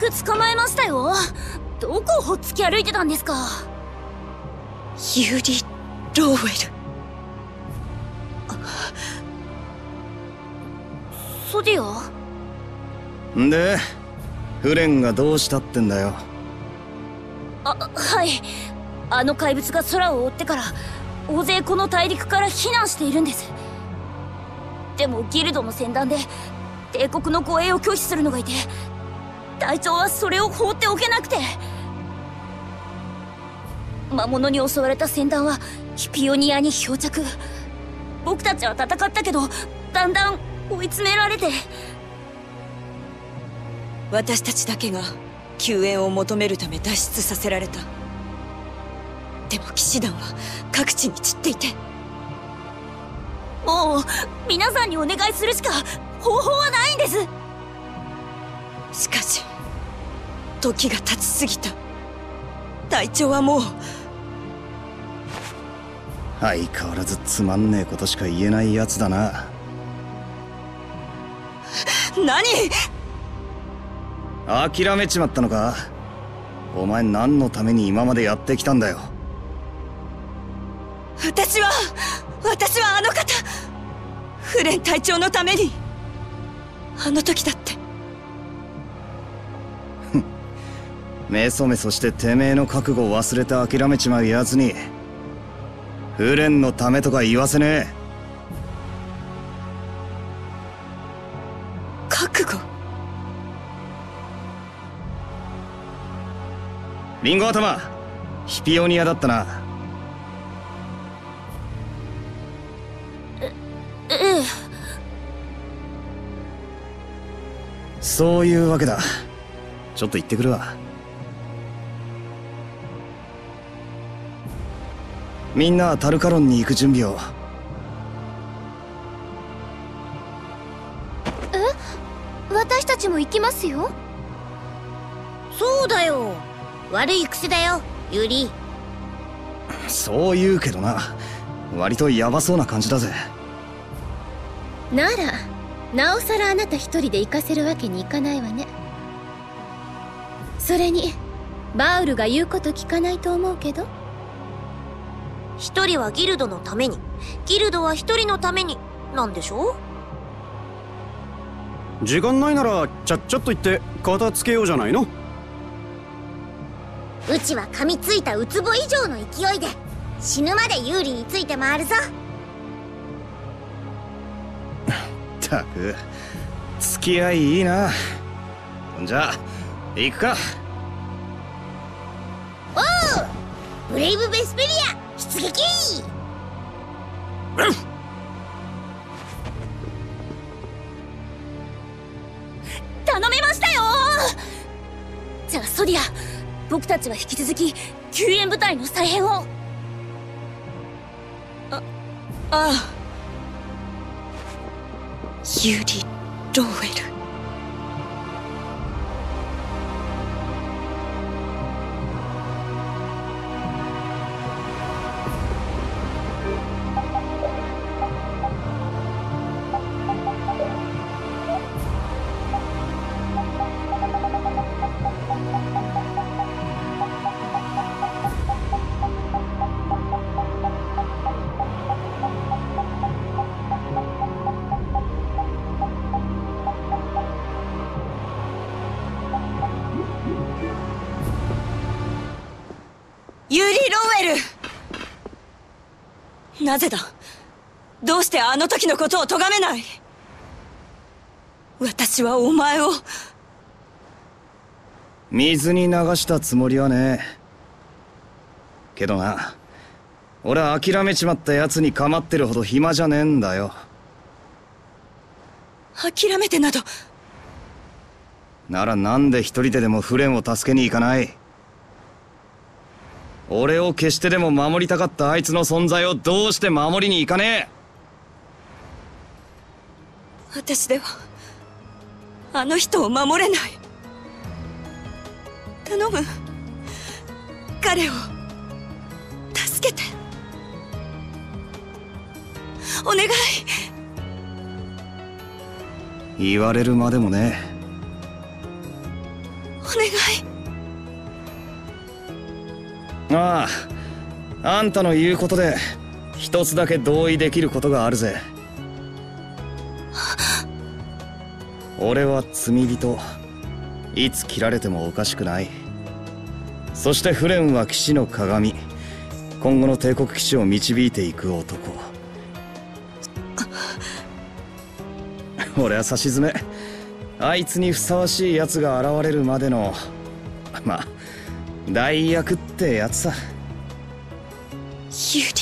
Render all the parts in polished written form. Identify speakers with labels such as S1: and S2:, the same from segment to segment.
S1: く捕まえましたよ。どこをほっつき歩いてたんですか。
S2: ユリ・ローウェル。
S1: ソディア
S3: んでフレンがどうしたってんだよ。
S1: はい。あの怪物が空を覆ってから大勢この大陸から避難しているんです。でもギルドの船団で帝国の護衛を拒否するのがいて、隊長はそれを放っておけなくて、魔物に襲われた船団はヒピオニアに漂着。僕たちは戦ったけどだんだん追い詰められて。
S2: 私たちだけが救援を求めるため脱出させられた。でも騎士団は各地に散っていて、
S1: もう皆さんにお願いするしか方法はないんです。
S2: しかし時が経ちすぎた。隊長はもう。
S3: 相変わらずつまんねえことしか言えないやつだな。
S2: 何？
S3: 諦めちまったのか。お前何のために今までやってきたんだよ。
S2: 私はあの方、フレン隊長のために。あの時だって。
S3: メソメソしててめえの覚悟を忘れて諦めちまうやつにフレンのためとか言わせねえ。
S2: 覚悟？
S3: リンゴ頭、ヒピオニアだったな。
S1: ええ。
S3: そういうわけだ。ちょっと行ってくるわ。みんなはタルカロンに行く準備を。
S1: 私たちも行きますよ。そうだよ。悪い癖だよ、ユリ。
S3: そう言うけどな、割とヤバそうな感じだぜ。
S4: ならなおさらあなた一人で行かせるわけにいかないわね。それにバウルが言うこと聞かないと思うけど。
S1: 一人はギルドのために、ギルドは一人のためになんでしょ。
S5: 時間ないならちゃっちゃっと言って片付けようじゃないの。
S1: うちは噛みついたウツボ以上の勢いで死ぬまで有利について回るぞ。
S3: ったく付き合いいいな。じゃあ行くか。
S1: おう、ブレイブ・ベスペリア出撃。頼めましたよ。じゃあソディア、僕たちは引き続き救援部隊の再編を。
S2: ああ、ユリ・ローウェル。ユリ・ローウェル！なぜだ？どうしてあの時のことを咎めない？私はお前を。
S3: 水に流したつもりはねえけどな、俺は諦めちまったやつに構ってるほど暇じゃねえんだよ。
S2: 諦めてなど。
S3: ならなんで一人でもフレンを助けに行かない？俺を消してでも守りたかったあいつの存在をどうして守りに行かね
S2: え？私ではあの人を守れない。頼む、彼を助けて。お願い。
S3: 言われるまでもね。
S2: 願い。
S3: ああ、あんたの言うことで一つだけ同意できることがあるぜ。俺は罪人、いつ切られてもおかしくない。そしてフレンは騎士の鏡、今後の帝国騎士を導いていく男。俺はさしずめ、あいつにふさわしい奴が現れるまでの、まあ代役ってやつさ。
S2: ユリ。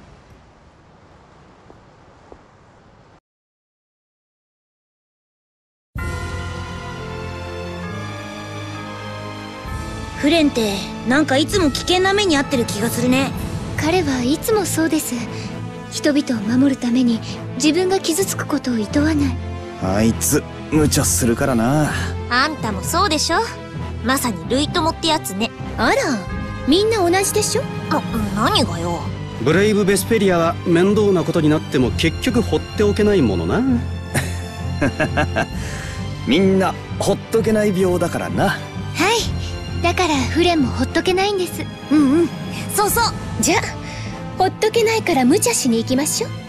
S1: フレンってなんかいつも危険な目に遭ってる気がするね。
S4: 彼はいつもそうです。人々を守るために自分が傷つくことを厭わない。
S3: あいつ無茶するからな。
S1: あんたもそうでしょ。まさに類友ってやつね。
S4: あら、みんな同じでしょ。
S1: 何がよ。
S5: ブレイブ・ベスペリアは面倒なことになっても結局放っておけないものな。
S3: みんなほっとけない病だからな。
S4: はい、だからフレンもほっとけないんです。
S1: そうそう。
S4: じゃあほっとけないから無茶しに行きましょう。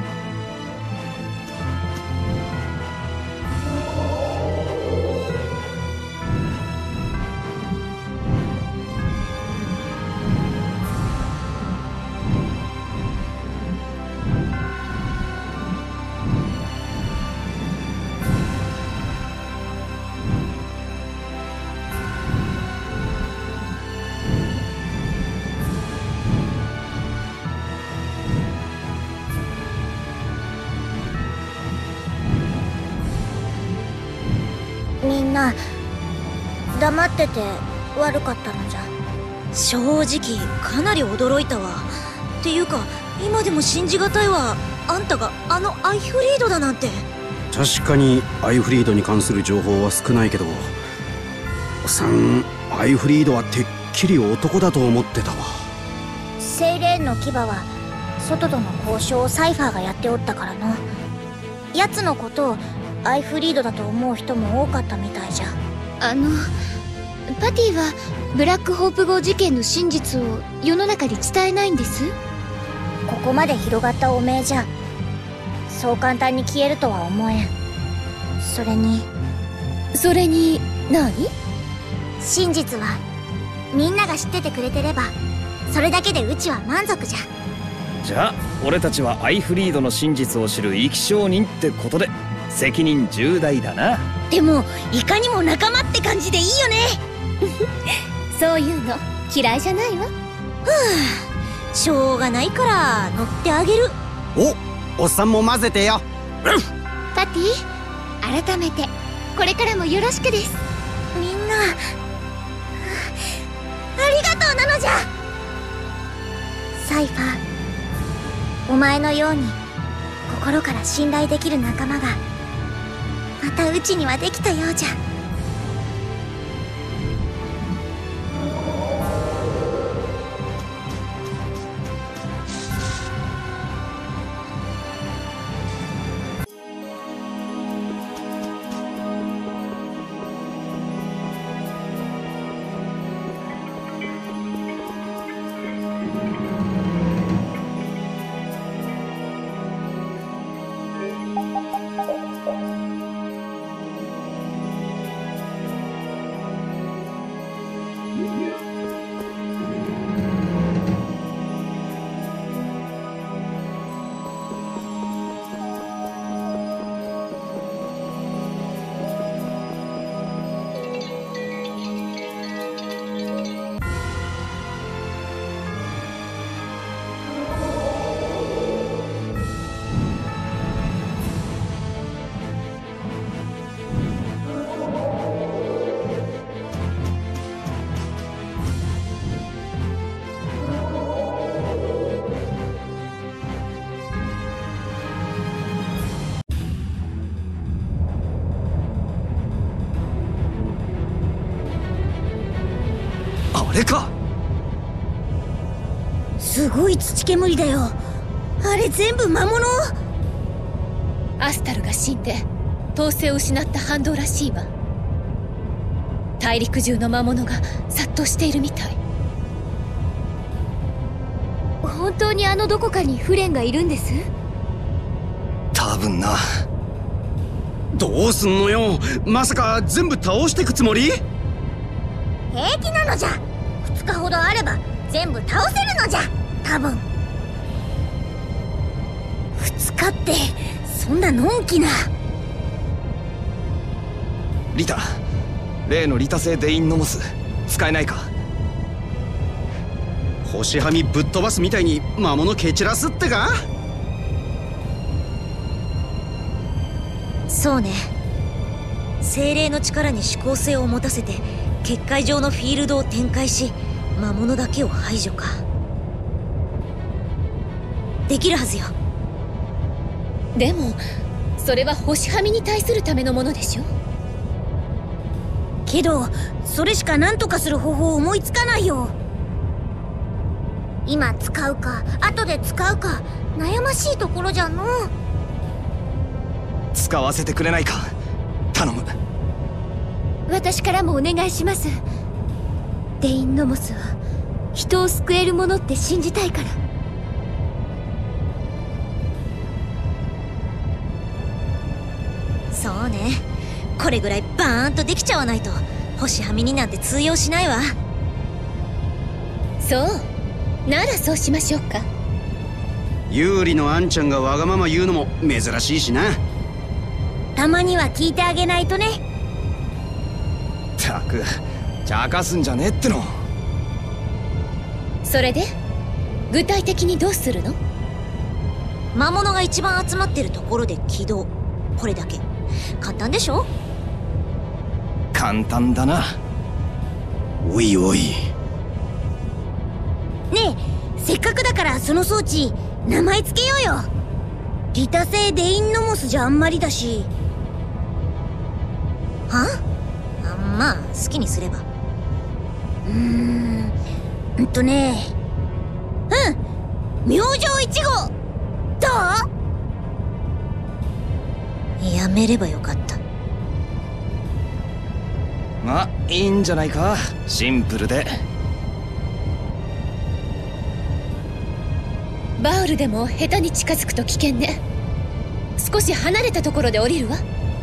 S1: みんな黙ってて悪かったのじゃ。正直かなり驚いたわ。っていうか今でも信じがたいわ。あんたがあのアイフリードだなんて。
S5: 確かにアイフリードに関する情報は少ないけど、おっさんアイフリードはてっきり男だと思ってたわ。
S1: セイレーンの牙は外との交渉をサイファーがやっておったからの。奴のことをアイフリードだと思う人も多かったみたいじゃ。
S4: パティはブラックホープ号事件の真実を世の中に伝えないんです。
S1: ここまで広がった汚名じゃそう簡単に消えるとは思えん。それに
S4: 何？
S1: 真実はみんなが知っててくれてればそれだけでうちは満足じゃ。
S3: じゃあ俺たちはアイフリードの真実を知る生き証人ってことで責任重大だな。
S1: でもいかにも仲間って感じでいいよね。
S4: そういうの嫌いじゃないわ。
S1: しょうがないから乗ってあげる。
S5: おっさんも混ぜてよ。
S4: パティ、改めてこれからもよろしくです。
S1: みんなありがとうなのじゃ。サイファー、お前のように心から信頼できる仲間がまたうちにはできたようじゃ。
S3: あれか。
S1: すごい土煙だよ。あれ全部魔物。
S4: アスタルが死んで統制を失った反動らしいわ。 大陸中の魔物が殺到しているみたい。本当にあのどこかにフレンがいるんです？
S3: 多分な。
S5: どうすんのよ。まさか全部倒してくつもり？
S1: 平気なのじゃ。2日ほどあれば全部倒せるのじゃ。多分2日ってそんなのんきな。
S3: リタ、例のリタ製デインノモス使えないか？
S5: 星はみぶっ飛ばすみたいに魔物蹴散らすってか？
S2: そうね。精霊の力に思考性を持たせて結界上のフィールドを展開し魔物だけを排除か。できるはずよ。
S4: でもそれは星はみに対するためのものでしょ。
S1: けどそれしか何とかする方法を思いつかないよ。今使うか後で使うか悩ましいところじゃの。
S3: 使わせてくれないか？頼む。
S4: 私からもお願いします。デインノモスは人を救えるものって信じたいから。
S2: そうね。これぐらいバーンとできちゃわないと星はみになんて通用しないわ。
S4: そうならそうしましょうか。
S5: 有利のあんちゃんがわがまま言うのも珍しいしな。
S1: たまには聞いてあげないとね。
S3: ったく茶化すんじゃねえっての。
S4: それで具体的にどうするの？
S2: 魔物が一番集まってるところで起動。これだけ簡単でしょ？
S3: 簡単だな。
S5: おいおい。
S1: ねえ、せっかくだからその装置名前つけようよ。リタ製デインノモスじゃあんまりだし。
S2: は？まあ好きにすれば。
S1: ね明星1号どう？
S2: やめればよかった。
S3: まあいいんじゃないか。シンプルで。
S4: バウルでも下手に近づくと危険ね。少し離れたところで降りるわ。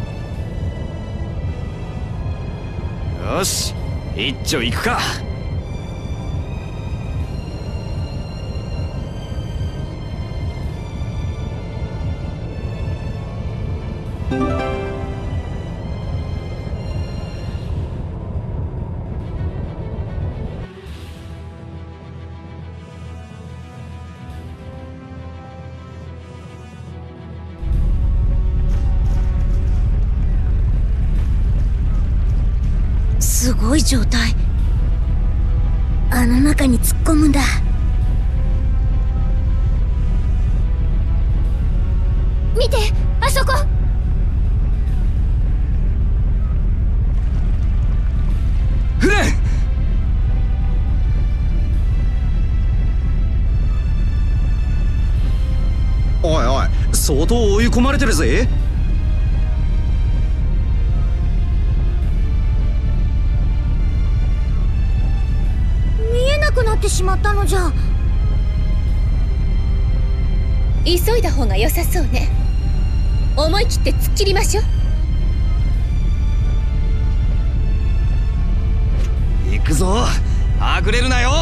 S3: よし一丁行くか。
S1: すごい状態。あの中に突っ込むんだ。見てあそこ。
S3: フレン！
S5: おいおい、相当追い込まれてるぜ。
S1: なってしまったのじゃ。
S4: 急いだ方が良さそうね。思い切って突っ切りましょう。
S3: 行くぞ。はぐれるなよ。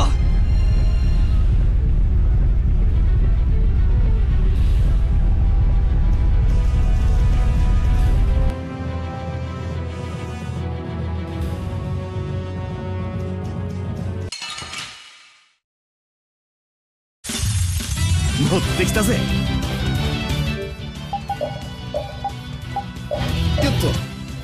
S3: 乗ってきたぜ。よっと。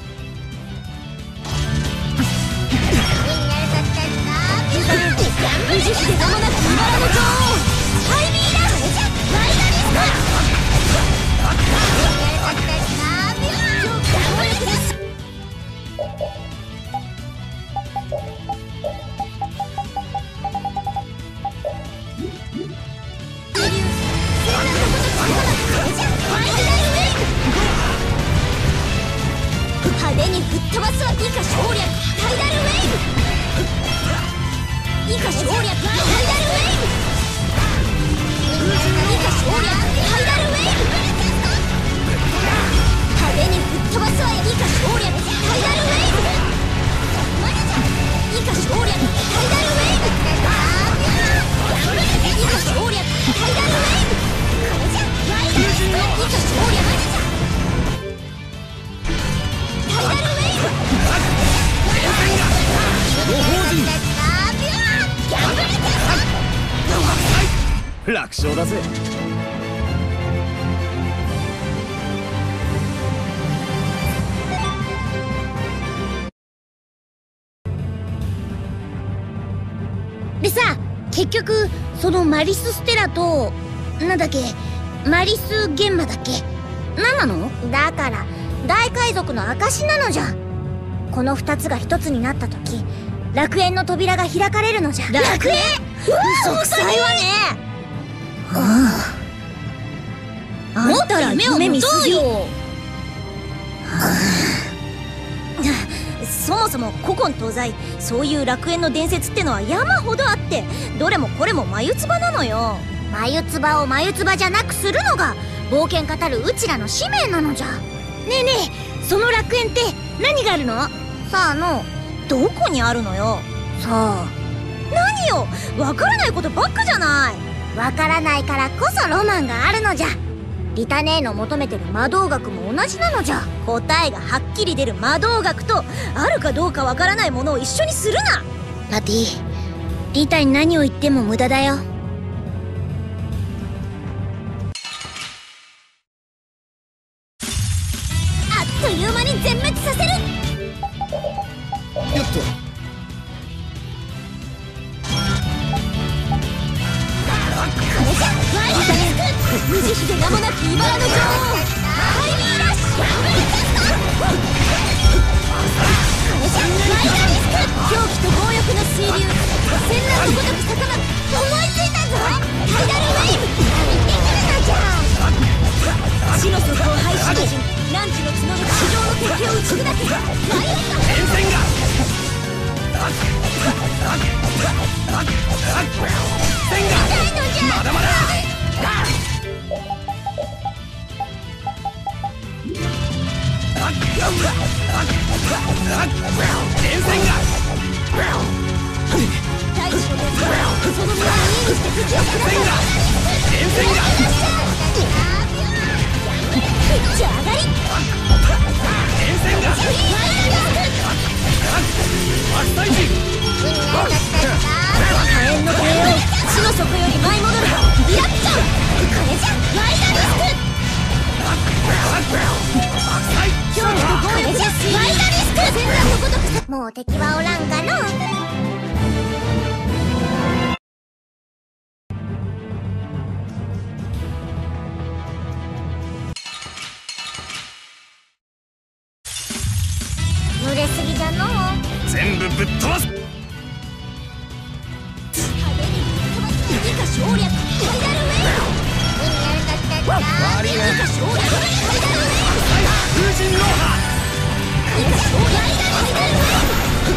S1: 無事して間もなく茨の女王ハイミーラワイドリス派手に吹っ飛ばすは以下省略。ハイダルウェイ省略ハイダルウェイブ。以下省略ハイダルウェイブ。派手に吹っ飛ばすわよ。以下省略ハイダルウェイブ。以下省略ハイダルウェイブ。以下省略ハイダルウェイブ。以下省略
S3: 楽勝だぜ。
S4: でさ、結局そのマリス・ステラとなんだっけ、マリス・ゲンマだっけ、何なの？
S6: だから大海賊の証なのじゃ。この2つが1つになった時、楽園の扉が開かれるのじゃ。
S4: 楽園？
S6: 嘘くさいわね。
S4: あんたら夢見すぎよ。
S6: そもそも古今東西、そういう楽園の伝説ってのは山ほどあって、どれもこれも眉唾なのよ。眉唾を眉唾じゃなくするのが冒険語るうちらの使命なのじゃ。
S4: ねえねえ、その楽園って何があるの？
S6: さあの、
S1: どこにあるのよ。
S6: さあ、
S1: 何よ、わからないことばっかじゃない。
S6: わからないからこそロマンがあるのじゃ。リタ姉の求めてる魔導学も同じなのじゃ。
S1: 答えがはっきり出る魔導学とあるかどうかわからないものを一緒にするな。
S4: パティ、リタに何を言っても無駄だよ。
S6: あっという間に全滅させる。
S3: よっと。
S1: 無慈悲で名もなき茨の女王ハイミーラッシュ。狂気と強欲の水流、戦乱のごとく魚。思いついたぞ、ハイダルウェイブ。死の底を排しの陣、ランチの角の地上の敵を打ち砕け。マイオンが前線がまだまだ。前線が大地の熱がその村を家にして敵を下さい。前線が打ち上がり。前線が火炎の帝王、地の底より舞い戻るリアクション。これじゃワイダリスク。狂気と強欲の水流、ワイダリスク。戦乱のごとく。
S6: もう敵はおらんかの。濡れすぎじゃのう。
S3: 全部ぶっ飛ばす。
S1: 派手にぶっ飛ばす。以下省略ハイダルウェイブ。以下省略ハイダルウェイブ。
S3: 風神ローハ。
S1: 以下省略ハイダルウェイブ。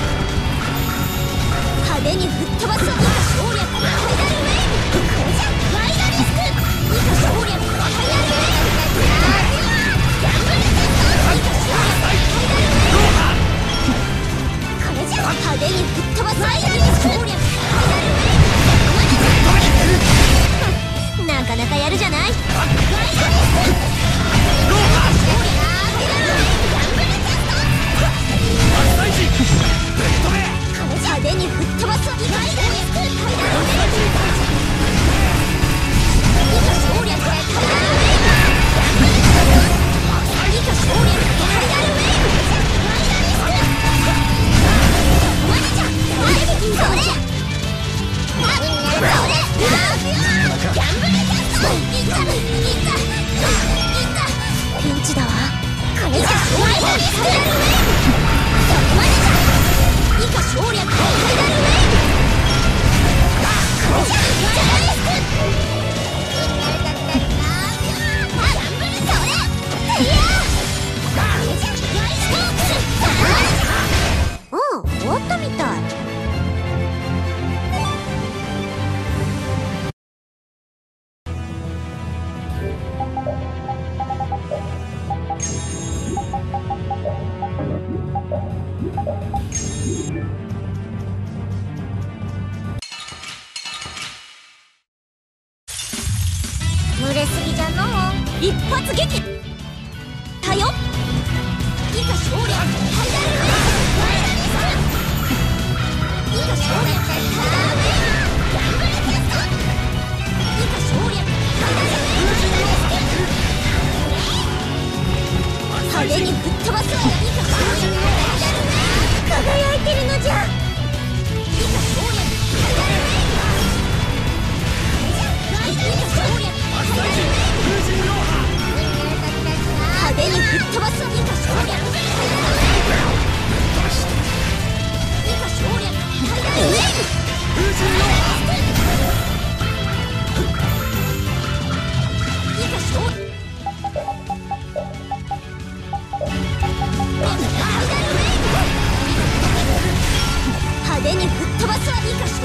S1: 派手にぶっ飛ばす。以下省略ハイダルウェイブ。これじゃワイダリスク。以下省略ハイダルウェイブ。ギャンブルテスト。以下省略ハイダルウェイブ。これじゃ派手にぶっ飛ばす。ワイダリスク。省略ハイダルウェイブ。なかなかやるじゃない。ワイダリスク。ローハー。省略ハイダルウェイブ。ギャンブルテスト。派手に吹っ飛ばす。以下省略ハイダルウェイブ。以下省略ハイダルウェイブ。以下省略ハイダルウェイブ。ワイダリスク。マジじゃ。それ。ギャンブルテスト。ピンチだわ。これじゃワイダリスク。そこまでじゃ。以下省略ハイダルウェイブ。これじゃワイダリスク。ギャンブルそれ。いやこれじゃワイストークス。おう、終わったみたい。
S6: 群れすぎじゃのう。
S2: 一発撃たよ。
S6: いざ省略いざ省略派手に吹っ飛ばすわよ。輝いてるのじゃ。派手に吹っ飛ばすわ。派手に吹っ飛ばすわ。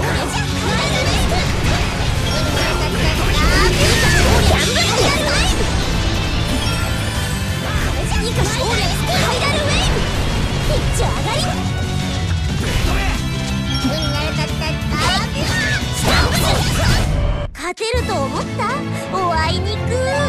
S6: 勝てると思った？おあいにく。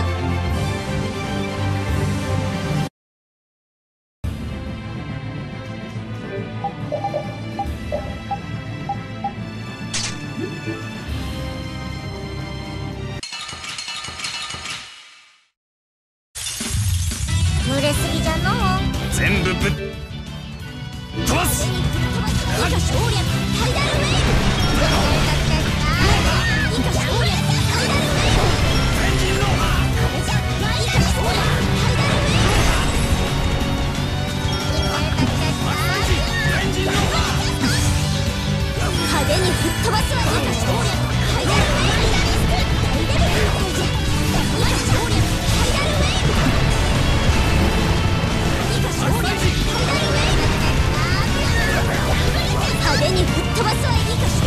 S6: 群れすぎじゃのう。
S3: 全部ぶっ飛ばす。
S6: 派手に吹っ飛ばすわ。派手に吹っ飛ばすわ。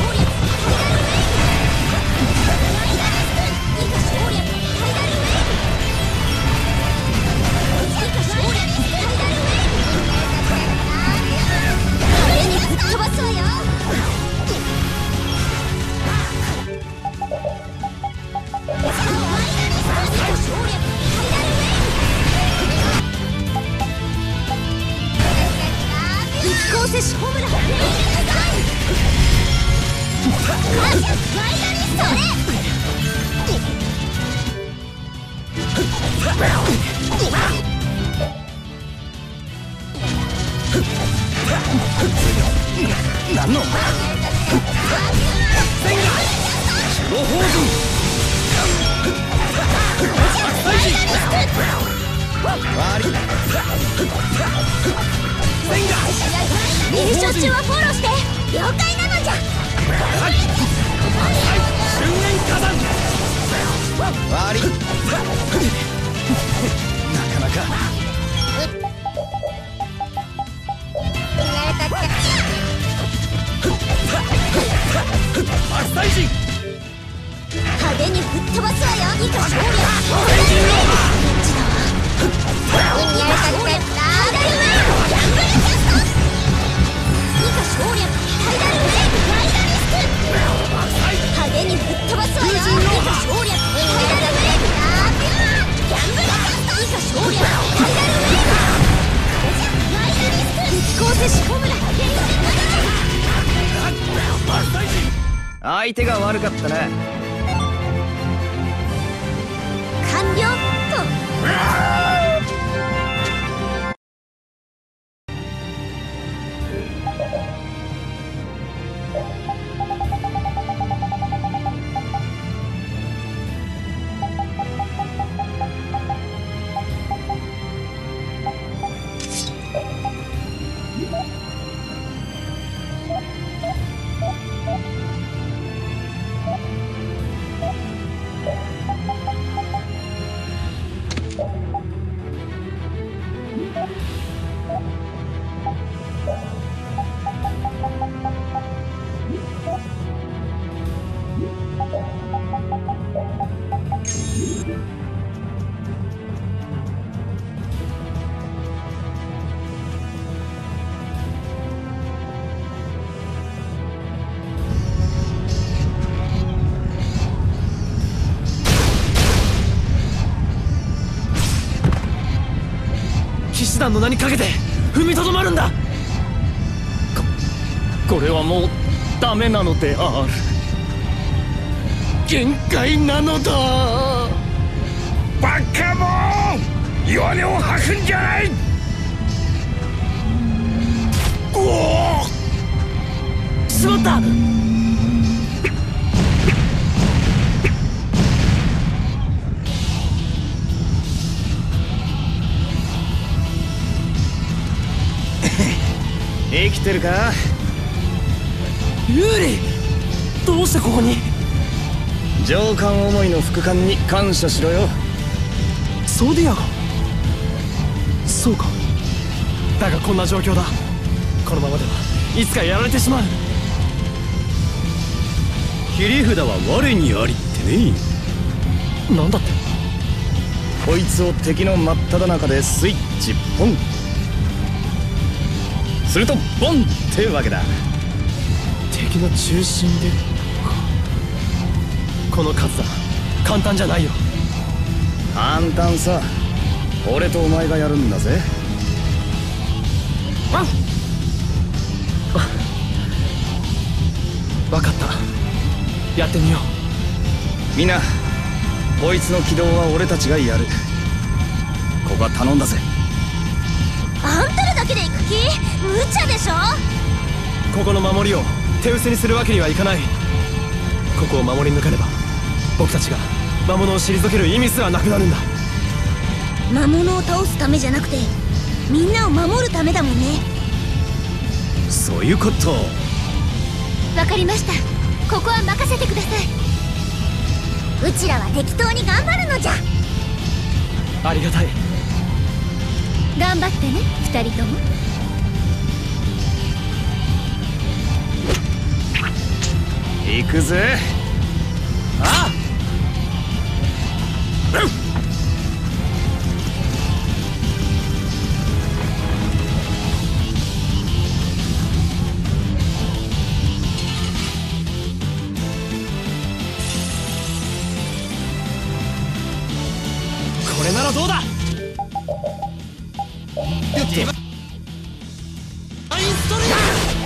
S6: 一光接種ホームラン。
S3: 何の
S6: ミッション中はフォローして。了解なのじゃ。
S3: 悪い。なかなか
S6: 派手に吹っ飛ばすわよ。
S3: 相手が悪かったな。
S6: 完了と。
S7: 団の名にかけて踏みとどまるんだ。これはもうダメなのである。限界なのだ。
S8: バカモン、弱音を吐くんじゃない。おお、
S7: しまった。
S3: 生きてるか
S7: ユーリ、どうしてここに。
S3: 上官思いの副官に感謝しろよ。
S7: ソーディアが。そうか。だがこんな状況だ。このままではいつかやられてしまう。
S5: 切り札は我にありってね。
S7: なんだって。
S3: こいつを敵の真っ只中でスイッチポン、するとボンってわけだ。
S7: 敵の中心でか。この数だ。簡単じゃないよ。
S3: 簡単さ。俺とお前がやるんだぜ。
S7: 分かった。やってみよ
S3: う。みんなこいつの起動は俺たちがやる。ここは頼んだぜ。
S6: あんたらだけで行く気？無茶でしょ。
S7: ここの守りを手薄にするわけにはいかない。ここを守り抜かねば僕たちが魔物を退ける意味すらなくなるんだ。
S6: 魔物を倒すためじゃなくてみんなを守るためだもんね。
S5: そういうこと。
S4: わかりました。ここは任せてください。
S6: うちらは適当に頑張るのじゃ。
S7: ありがたい。
S4: 頑張ってね、二人とも。
S3: 行くぜ。
S7: ああ。これならどうだ。ディバインストリーム。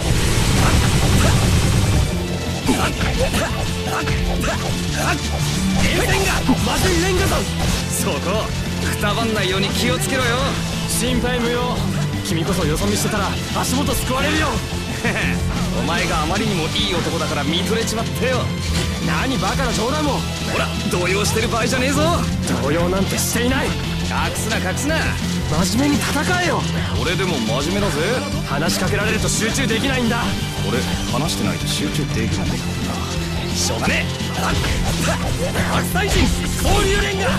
S7: 電線がまずいレンガさん。
S3: そこくたばんないように気をつけろよ。
S7: 心配無用。君こそよそ見してたら足元すくわれるよ。
S3: お前があまりにもいい男だから見とれちまってよ。
S7: 何バカな冗談も。
S3: ほら動揺してる場合じゃねえぞ。
S7: 動揺なんてしていない。
S3: 隠すな隠すな。
S7: 真面目に戦えよ。
S3: 俺でも真面目だぜ。
S7: 話しかけられると集中できないんだ。
S3: 俺話してないと集中できないんだからな。しょうがねえ。
S7: 白菜人総流連が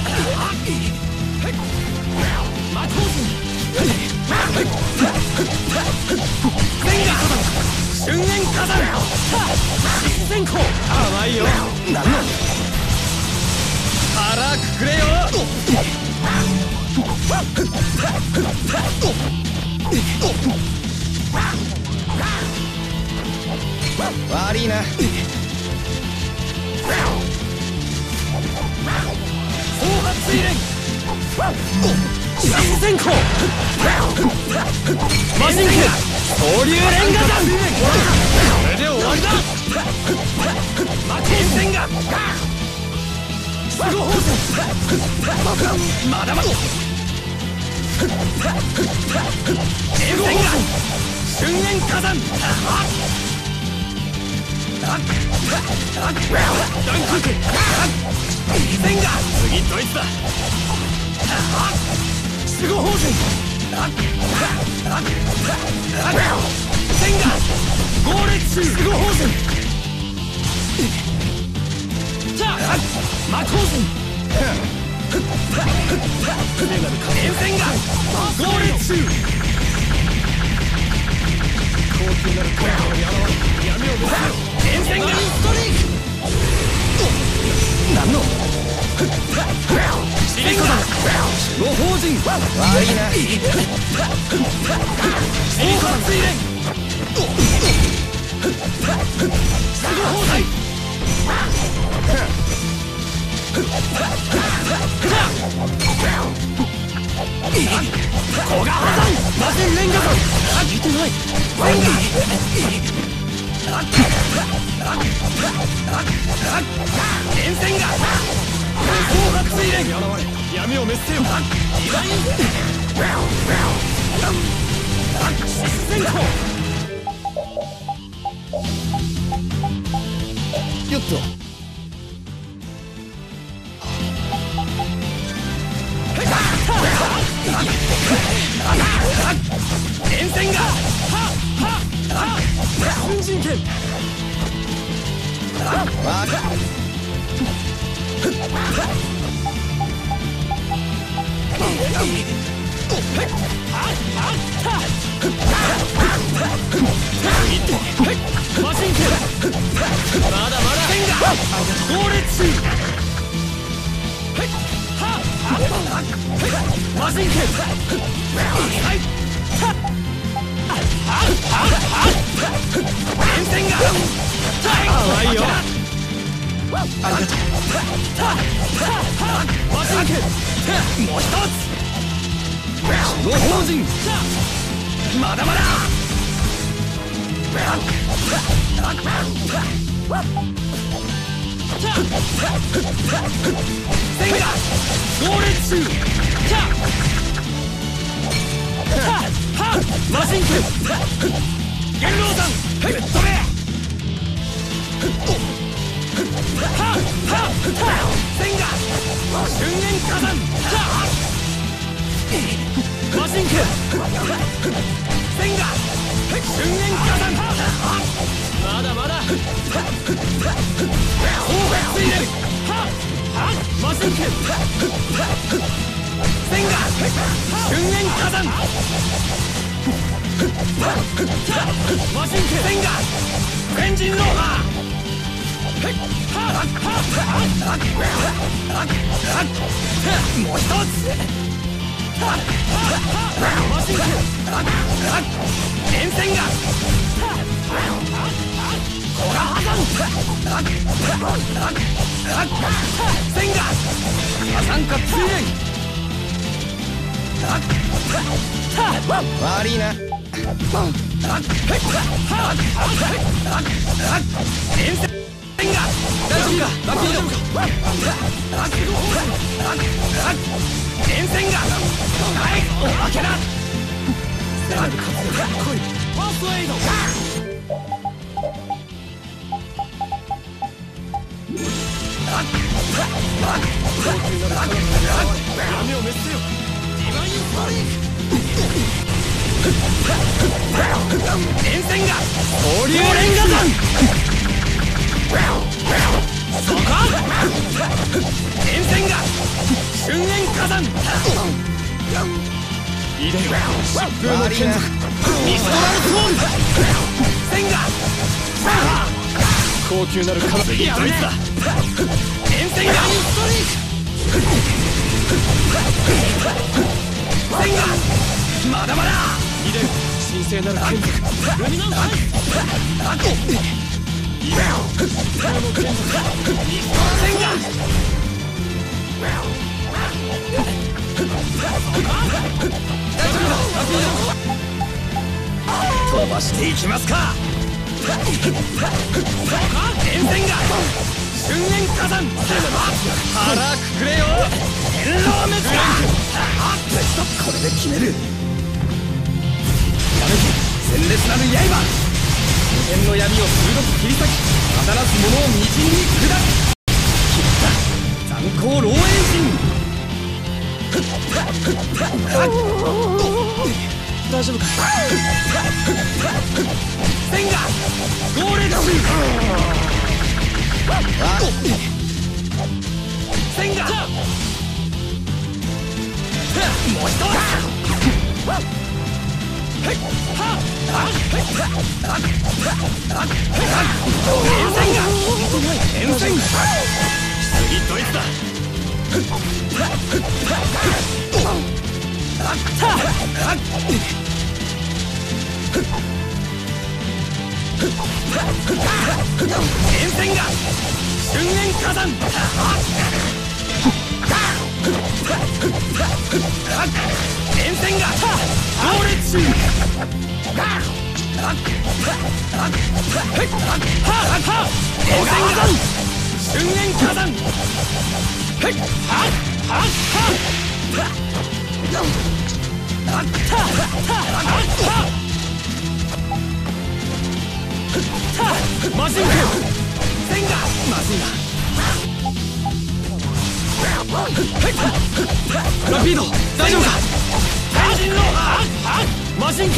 S7: 魔法陣千が春煙火山一線香。甘いよ。
S3: なんだ腹くくれよ。悪いな。
S7: 後発水蓮一線香魔人剣総流連ガ弾。これで終わりだ。魔剣戦が守護宝剣まだまだ。剣戦が春煙火山。ダンク剣が次ドイツだ。守護宝剣剣が猛烈守護宝剣。じゃあ魔法陣剣戦が猛烈高級なるコントに現れ闇をぶつけろ。剣戦がストリーク。何のシリコだ。
S3: ご法人悪いな。
S7: シリコだ水蓮守護宝剤。こ古賀破山魔人連華山聞いてない連戦が紅白水蓮闇を滅せよディバインシス戦法よっと連戦が瞬陣剣マシン剣まだまだ強烈中マシン剣連戦が甘いよありがとうマシン剣もう一つ守護法人まだまだ戦が強烈中マシン剣元老山ぶっ飛べ戦が瞬間火山マシン剣戦が瞬間火山まだまだ紅白水蓮マシン剣戦が瞬間火山マシン剣戦がエンジンローハーもう一つマシン剣連戦が古賀破山戦が破山か水蓮
S3: 悪いな
S7: 連戦が大丈夫かラッキーだ連戦がはいおまけだ聖なる活力が来いファーストエイド闇を滅せよディバインストリーク連戦が交流連華山そこ連戦が瞬間火山いでよ疾風の剣族ミストラルトーン戦が高級なるカナ次ドイツだ連戦がストリーク戦がまだまだいでよ神聖なる剣族ルミナンサイいでよ普通の剣族ミストラ戦が飛ばしていきますか連戦が瞬間火山腹くくれよ天狼滅だこれで決めるやめて鮮烈なる刃無限の闇を鋭く切り裂きただなす者をみじんに砕く切った残光漏炎陣大丈夫か戦がゴーレッシュ戦がもう一つ連戦次ドイツだ連戦が瞬間火山連戦線が猛烈中電線が瞬間火山マジンク線がまずいなラピード大丈夫か天神のマジンク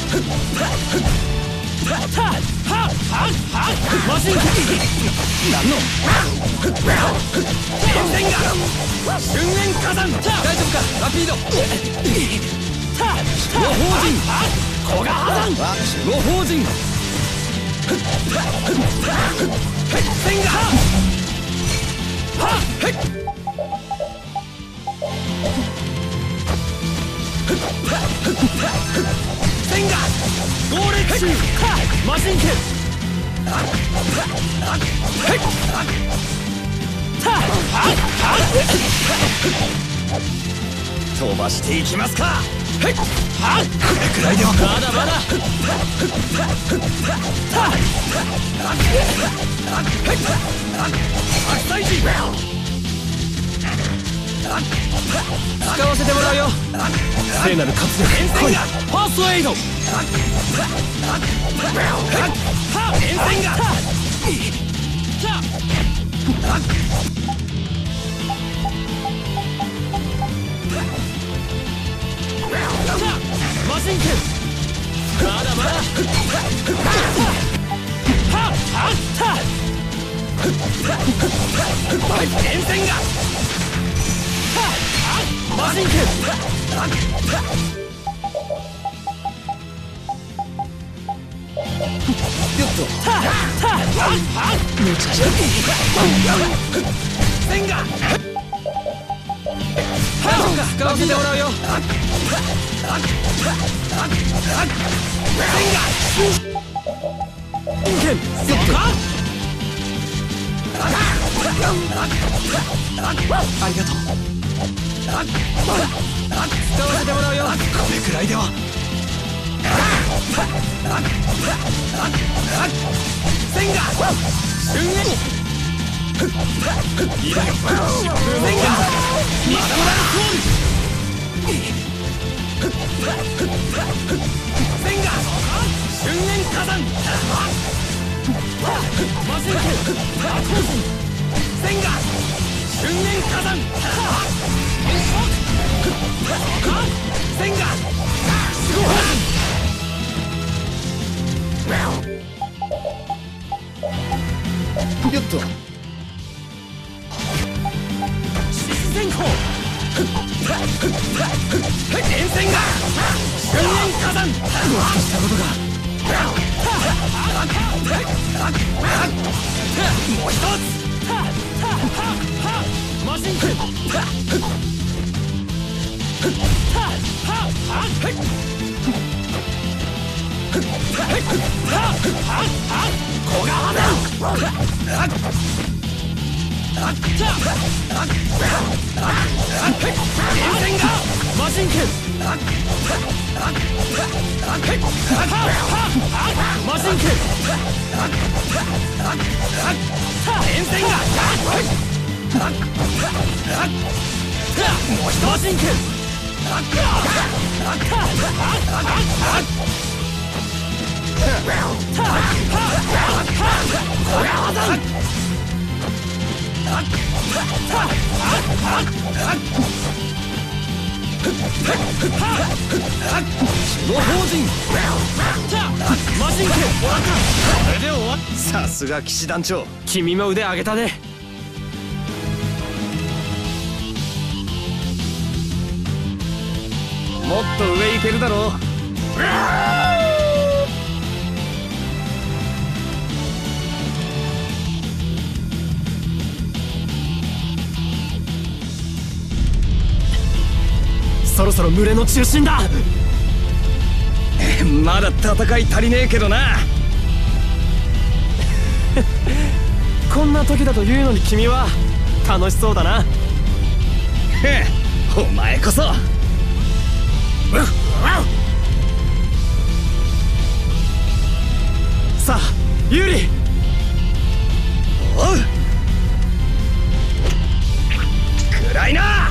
S7: マジンク何の電線が瞬間火山大丈夫かラピード守護法人古賀破山守護法人線が線が猛烈中マジンク飛ばしていきますかこれくらいではまだまだ大事使わせてもらうよ聖なる活力来いファーストエイド電線がマジンクまだまだ電線がマジンクよっと無茶じゃ線が使わせてもらうよありがとう使わせてもらうよこれくらいでは線が瞬間いだよ線がミストラルコール線が瞬間火山マジンク線が瞬間火山線がすごいよっと獅子閃光電線が瞬間火山どうしたことがもう一つマジンク古賀破山電線がマジンクマジンク電線がもう一つマジンク
S3: さすが騎士団長、
S7: 君も腕上げたね。
S3: もっと上行けるだろう。
S7: そろそろ群れの中心だ。
S3: まだ戦い足りねえけどな。
S7: こんな時だと言うのに君は楽しそうだな。
S3: お前こそ。
S7: さあユーリ。
S3: おう暗いな。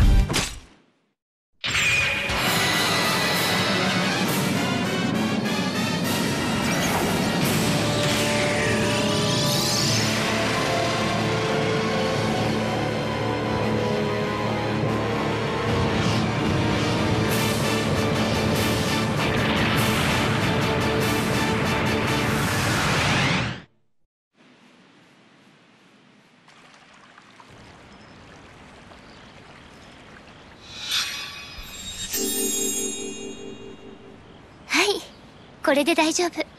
S4: これで大丈夫。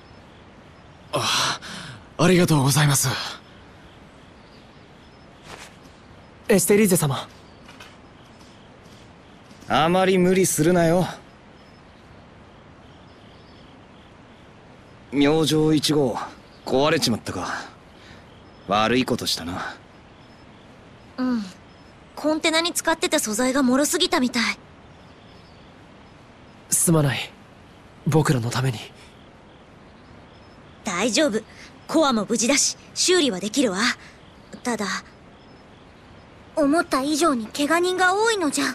S7: ありがとうございます。エステリーゼ様。
S3: あまり無理するなよ。明星1号壊れちまったか。悪いことしたな。
S6: うん。コンテナに使ってた素材が脆すぎたみたい。
S7: すまない。僕らのために。
S6: 大丈夫。コアも無事だし、修理はできるわ。ただ、思った以上に怪我人が多いのじゃ。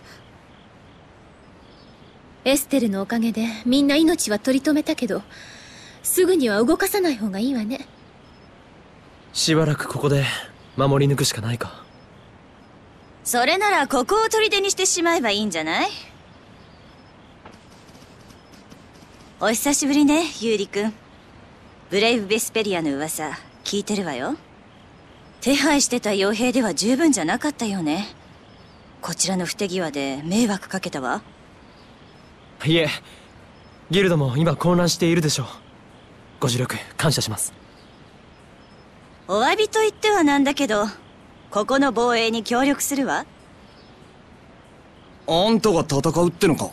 S4: エステルのおかげでみんな命は取り留めたけど、すぐには動かさない方がいいわね。
S7: しばらくここで守り抜くしかないか。
S2: それならここを砦にしてしまえばいいんじゃない？お久しぶりね、ユーリ君。ブレイブ・ベスペリアの噂聞いてるわよ。手配してた傭兵では十分じゃなかったよね。こちらの不手際で迷惑かけたわ。
S7: いえ、ギルドも今混乱しているでしょう。ご助力感謝します。
S2: お詫びと言ってはなんだけど、ここの防衛に協力するわ。
S3: あんたが戦うってのか。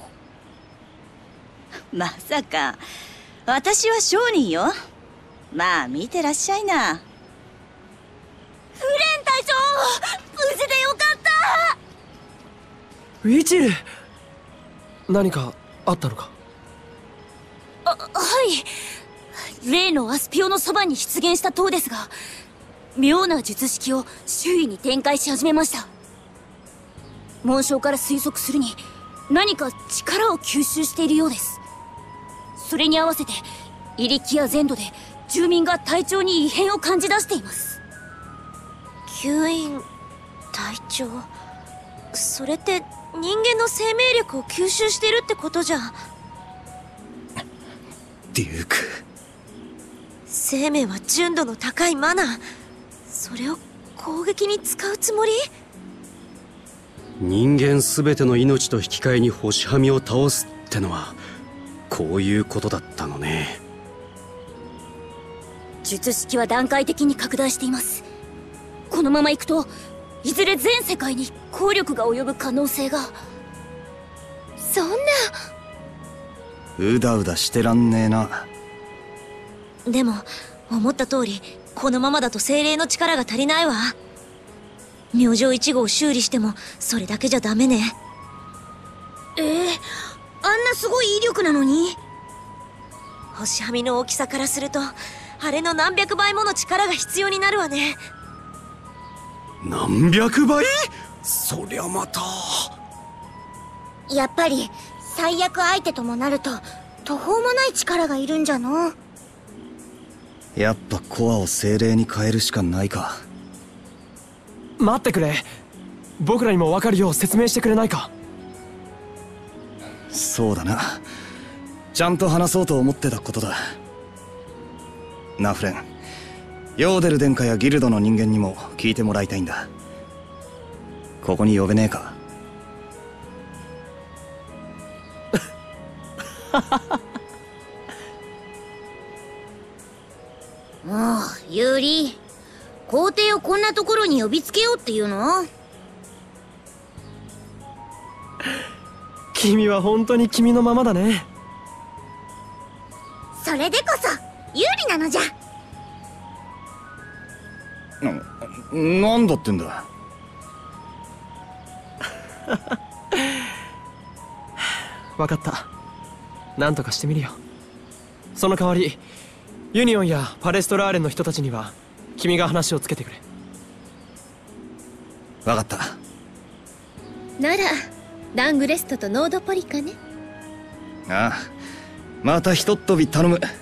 S2: まさか。私は商人よ。まあ見てらっしゃいな。
S1: フレン隊長、無事でよかった。
S7: ウィチル、何かあったのか。
S1: はい。例のアスピオのそばに出現した塔ですが、妙な術式を周囲に展開し始めました。紋章から推測するに何か力を吸収しているようです。それに合わせてイリキア全土で住民が体調に異変を感じ出しています。
S6: 吸引体調、それって人間の生命力を吸収してるってことじゃ。
S3: デューク、
S6: 生命は純度の高いマナー。それを攻撃に使うつもり？
S5: 人間全ての命と引き換えに星はみを倒すってのはこういうことだったのね。
S1: 術式は段階的に拡大しています。このままいくといずれ全世界に効力が及ぶ可能性が。
S4: そんな。
S3: うだうだしてらんねえな。
S6: でも思った通りこのままだと精霊の力が足りないわ。明星1号を修理してもそれだけじゃダメね。あんなすごい威力なのに。星はみの大きさからするとあれの何百倍もの力が必要になるわね。
S5: 何百倍？そりゃまた。
S6: やっぱり最悪相手ともなると途方もない力がいるんじゃの。
S3: やっぱコアを精霊に変えるしかないか。
S7: 待ってくれ。僕らにも分かるよう説明してくれないか。
S3: そうだな、ちゃんと話そうと思ってたことだ。ナフレン、ヨーデル殿下やギルドの人間にも聞いてもらいたいんだ。ここに呼べねえか。
S6: もうユーリ、皇帝をこんなところに呼びつけようっていうの？
S7: 君は本当に君のままだね。
S6: それでこそ有利なのじゃ。
S3: なんだってんだ。
S7: 分かった。 なんとかしてみるよ。その代わりユニオンやパレストラーレンの人たちには君が話をつけてくれ。
S3: 分かった。
S4: ならラングレストとノードポリカね。
S3: ああ、またひとっ飛び頼む。